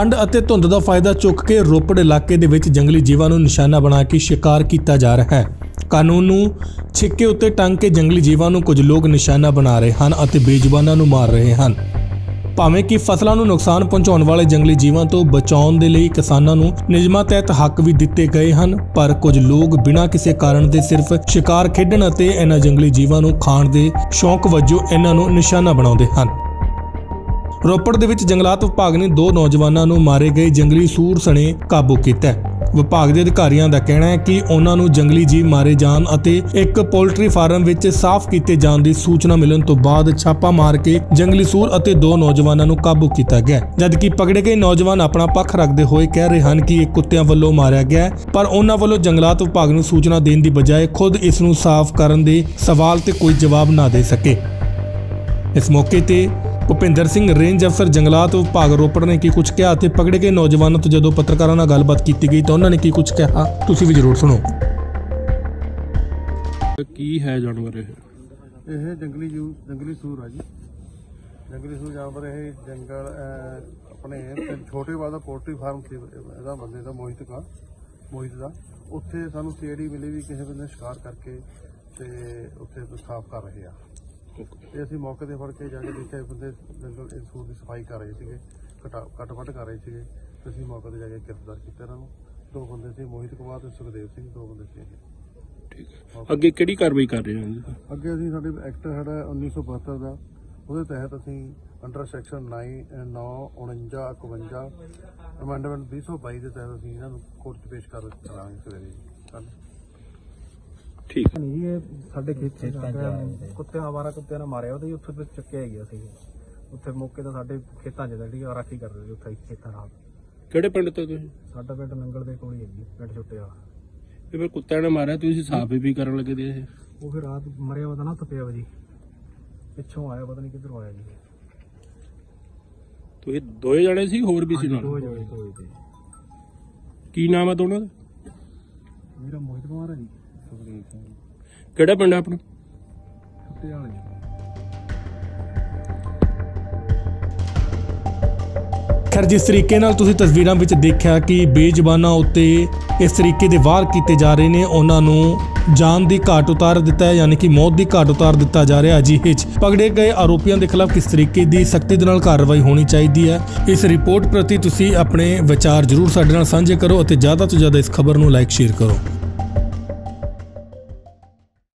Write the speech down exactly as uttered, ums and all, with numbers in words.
ठंड ਅਤੇ ਧੁੰਦ ਦਾ ਫਾਇਦਾ ਚੁੱਕ ਕੇ ਰੋਪੜ ਇਲਾਕੇ ਦੇ ਵਿੱਚ ਜੰਗਲੀ ਜੀਵਾਂ ਨੂੰ ਨਿਸ਼ਾਨਾ ਬਣਾ ਕੇ ਸ਼ਿਕਾਰ ਕੀਤਾ ਜਾ ਰਿਹਾ ਹੈ। ਕਾਨੂੰਨ ਨੂੰ ਛਿੱਕੇ ਉੱਤੇ ਟੰਗ ਕੇ ਜੰਗਲੀ ਜੀਵਾਂ ਨੂੰ ਕੁਝ ਲੋਕ ਨਿਸ਼ਾਨਾ ਬਣਾ ਰਹੇ ਹਨ ਅਤੇ ਬੇਜ਼ੁਬਾਨਾਂ ਨੂੰ ਮਾਰ ਰਹੇ ਹਨ। ਭਾਵੇਂ ਕਿ ਫਸਲਾਂ ਨੂੰ ਨੁਕਸਾਨ ਪਹੁੰਚਾਉਣ ਵਾਲੇ ਜੰਗਲੀ ਜੀਵਾਂ ਤੋਂ ਬਚਾਉਣ ਦੇ ਲਈ ਕਿਸਾਨਾਂ ਨੂੰ ਨਿਯਮਾਂ ਤਹਿਤ ਹੱਕ ਵੀ ਦਿੱਤੇ ਗਏ ਹਨ, ਪਰ ਕੁਝ ਲੋਕ ਬਿਨਾਂ ਕਿਸੇ ਕਾਰਨ ਦੇ ਸਿਰਫ ਸ਼ਿਕਾਰ ਖੇਡਣ ਅਤੇ ਇਹਨਾਂ ਜੰਗਲੀ ਜੀਵਾਂ ਨੂੰ ਖਾਣ ਦੇ ਸ਼ੌਕ ਵਜੋਂ ਇਹਨਾਂ ਨੂੰ ਨਿਸ਼ਾਨਾ ਬਣਾਉਂਦੇ ਹਨ। ਰੋਪੜ ਦੇ ਵਿੱਚ ਜੰਗਲਾਤ ਵਿਭਾਗ ਨੇ ਦੋ ਨੌਜਵਾਨਾਂ ਨੂੰ ਮਾਰੇ ਗਏ ਜੰਗਲੀ ਸੂਰ ਸਣੇ ਕਾਬੂ ਕੀਤਾ। ਵਿਭਾਗ ਦੇ ਅਧਿਕਾਰੀਆਂ ਦਾ ਕਹਿਣਾ ਹੈ ਕਿ ਉਹਨਾਂ ਨੂੰ ਜੰਗਲੀ ਜੀਵ ਮਾਰੇ ਜਾਣ ਅਤੇ ਇੱਕ ਪੋਲਟਰੀ ਫਾਰਮ ਵਿੱਚ ਸਾਫ਼ ਕੀਤੇ ਜਾਣ ਦੀ ਸੂਚਨਾ ਮਿਲਣ ਤੋਂ ਬਾਅਦ ਛਾਪਾ ਮਾਰ ਕੇ ਜੰਗਲੀ ਸੂਰ ਅਤੇ ਦੋ ਨੌਜਵਾਨਾਂ ਨੂੰ ਕਾਬੂ ਕੀਤਾ ਗਿਆ, ਜਦਕਿ ਪਕੜੇ ਗਏ ਨੌਜਵਾਨ ਆਪਣਾ ਪੱਖ ਰੱਖਦੇ ਹੋਏ ਕਹਿ ਰਹੇ ਹਨ ਕਿ ਇਹ ਕੁੱਤਿਆਂ ਵੱਲੋਂ ਮਾਰਿਆ ਗਿਆ, ਪਰ ਉਹਨਾਂ ਵੱਲੋਂ ਜੰਗਲਾਤ ਵਿਭਾਗ ਨੂੰ ਸੂਚਨਾ ਦੇਣ ਦੀ ਬਜਾਏ ਖੁਦ ਇਸ ਨੂੰ ਸਾਫ਼ ਕਰਨ ਦੇ ਸਵਾਲ ਤੇ ਕੋਈ ਜਵਾਬ ਨਾ ਦੇ ਸਕੇ। ਇਸ ਮੌਕੇ ਤੇ ਭੁਪਿੰਦਰ ਸਿੰਘ ਰੇਂਜ ਅਫਸਰ ਜੰਗਲਾਤ ਵਿਭਾਗ ਰੋਪੜ ਨੇ ਕੀ ਕੁਝ ਕਿਹਾ ਤੇ ਪਕੜੇ ਗਏ ਨੌਜਵਾਨਾਂ ਤੋਂ ਜਦੋਂ ਪੱਤਰਕਾਰਾਂ ਨਾਲ ਗੱਲਬਾਤ ਕੀਤੀ ਗਈ ਤਾਂ ਉਹਨਾਂ ਨੇ ਕੀ ਕੁਝ ਕਿਹਾ, ਤੁਸੀਂ ਵੀ ਜ਼ਰੂਰ ਸੁਣੋ। ਕੀ ਹੈ ਜਾਨਵਰ ਇਹ? ਇਹ ਜੰਗਲੀ ਜੂ ਜੰਗਲੀ ਸੂਰ ਆ ਜੀ। ਜੰਗਲੀ ਸੂਰ ਜਾਨਵਰ ਇਹ ਜੰਗਲ ਆਪਣੇ ਛੋਟੇ ਬਾਦ ਦਾ ਪੋਲਟਰੀ ਫਾਰਮ ਸੀ ਇਹਦਾ ਬੰਦੇ ਦਾ ਮੋਹਿਤ ਦਾ ਮੋਹਿਤ ਦਾ ਉੱਥੇ ਸਾਨੂੰ ਸੀਡੀ ਮਿਲੀ ਵੀ ਕਿਸੇ ਬੰਦੇ ਨੇ ਸ਼ਿਕਾਰ ਕਰਕੇ ਤੇ ਉੱਥੇ ਸਾਫ਼ ਕਰ ਰਹੇ ਆ ਤੇ ਅਸੀਂ ਮੌਕੇ ਤੇ ਫੜ ਕੇ ਜਾ ਕੇ ਦੇਖਿਆ ਬੰਦੇ ਜੰਗਲ ਸੂਰ ਦੀ ਸਫਾਈ ਕਰ ਰਹੇ ਸੀਗੇ, ਕੱਟ ਵੱਢ ਕਰ ਰਹੇ ਸੀਗੇ ਤੇ ਅਸੀਂ ਮੌਕੇ ਤੇ ਜਾ ਕੇ ਗ੍ਰਿਫਤਾਰ ਕੀਤਾ ਇਹਨਾਂ ਨੂੰ। ਦੋ ਬੰਦੇ ਸੀ, ਮੋਹਿਤ ਕੁਮਾਰ ਤੇ ਸੁਖਦੇਵ ਸਿੰਘ, ਦੋ ਬੰਦੇ ਸੀ ਇਹ। ਠੀਕ ਹੈ, ਅੱਗੇ ਕਿਹੜੀ ਕਾਰਵਾਈ ਕਰ ਰਹੇ ਹੋ? ਅੱਗੇ ਅਸੀਂ ਸਾਡੇ ਐਕਟ ਸਾਡਾ ਉੱਨੀ ਸੌ ਬਹੱਤਰ ਦਾ, ਉਹਦੇ ਤਹਿਤ ਅਸੀਂ ਅੰਡਰ ਸੈਕਸ਼ਨ ਨੌ ਉਣੰਜਾ ਇਕਵੰਜਾ ਅਮੈਂਡਮੈਂਟ ਵੀਹ ਸੌ ਬਾਈ ਦੇ ਤਹਿਤ ਅਸੀਂ ਇਹਨਾਂ ਨੂੰ ਕੋਰਟ 'ਚ ਪੇਸ਼ ਕਰ ਕਰਾਂਗੇ ਸਵੇਰੇ ਕੱਲ੍ਹ। ਠੀਕ ਹੈ ਨਹੀਂ, ਇਹ ਸਾਡੇ ਖੇਤ ਕੁੱਤਿਆਂ ਆਵਾਰਾ ਕੁੱਤਿਆਂ ਨੇ ਮਾਰਿਆ ਉਹਦੇ ਉੱਥੇ ਤੇ ਚੱਕਿਆ ਗਿਆ ਸੀ। ਉੱਥੇ ਮੌਕੇ ਤਾਂ ਸਾਡੇ ਖੇਤਾਂ 'ਚ ਜਿਹੜੀ ਰਾਖੀ ਕਰ ਰਹੇ ਉੱਥੇ ਖੇਤਾਂ ਨਾਲ। ਕਿਹੜੇ ਪਿੰਡ ਤੋਂ ਤੁਸੀਂ? ਸਾਡਾ ਪਿੰਡ ਨੰਗਲ ਦੇ ਕੋਲ ਹੀ ਹੈ ਜੀ, ਪਿੰਡ ਛੋਟੇ ਵਾਲਾ। ਇਹ ਫਿਰ ਕੁੱਤਿਆਂ ਨੇ ਮਾਰਿਆ, ਤੁਸੀਂ ਸਾਫ਼ ਵੀ ਕਰਨ ਲੱਗੇ ਦੇ ਇਹ? ਉਹ ਫਿਰ ਰਾਤ ਮਰਿਆ ਪਤਾ ਨਾ ਉੱਥੇ ਪਿਆ ਵਾ ਜੀ, ਪਿੱਛੋਂ ਆਇਆ ਪਤਾ ਨਹੀਂ ਕਿੱਧਰੋਂ ਆਇਆ ਜੀ। ਤੁਸੀਂ ਦੋਏ ਜਣੇ ਸੀ ਹੋਰ ਵੀ ਸੀ ਨਾਲ? ਦੋ ਜਣੇ ਦੋਏ ਤੇ। ਕੀ ਨਾਮ ਹੈ ਦੋਨਾਂ ਦਾ? ਮੇਰਾ ਮੋਹਿਤ ਕੁਮਾਰ ਹੈ ਜੀ। ਕਿਹੜਾ ਪਿੰਡ ਆਪਣਾ? ਛੋਟੇ ਵਾਲੇ। ਖੈਰ, ਜਿਸ ਤਰੀਕੇ ਨਾਲ ਤੁਸੀਂ ਤਸਵੀਰਾਂ ਵਿੱਚ ਦੇਖਿਆ ਕਿ ਬੇਜ਼ੁਬਾਨਾਂ ਉੱਤੇ ਇਸ ਤਰੀਕੇ ਦੇ ਵਾਰ ਕੀਤੇ ਜਾ ਰਹੇ ਨੇ, ਉਹਨਾਂ ਨੂੰ ਜਾਨ ਦੀ ਘਾਟ ਉਤਾਰ ਦਿੱਤਾ ਹੈ, ਯਾਨੀ ਕਿ ਮੌਤ ਦੀ ਘਾਟ ਉਤਾਰ ਦਿੱਤਾ ਜਾ ਰਿਹਾ। ਅਜਿਹੇ 'ਚ ਪਕੜੇ ਗਏ ਆਰੋਪੀਆਂ ਦੇ ਖਿਲਾਫ ਕਿਸ ਤਰੀਕੇ ਦੀ ਸਖਤੀ ਦੇ ਨਾਲ ਕਾਰਵਾਈ ਹੋਣੀ ਚਾਹੀਦੀ ਹੈ, ਇਸ ਰਿਪੋਰਟ ਪ੍ਰਤੀ ਤੁਸੀਂ ਆਪਣੇ ਵਿਚਾਰ ਜ਼ਰੂਰ ਸਾਡੇ ਨਾਲ ਸਾਂਝੇ ਕਰੋ ਅਤੇ ਜ਼ਿਆਦਾ ਤੋਂ ਜ਼ਿਆਦਾ ਇਸ ਖਬਰ ਨੂੰ ਲਾਈਕ ਸ਼ੇਅਰ ਕਰੋ।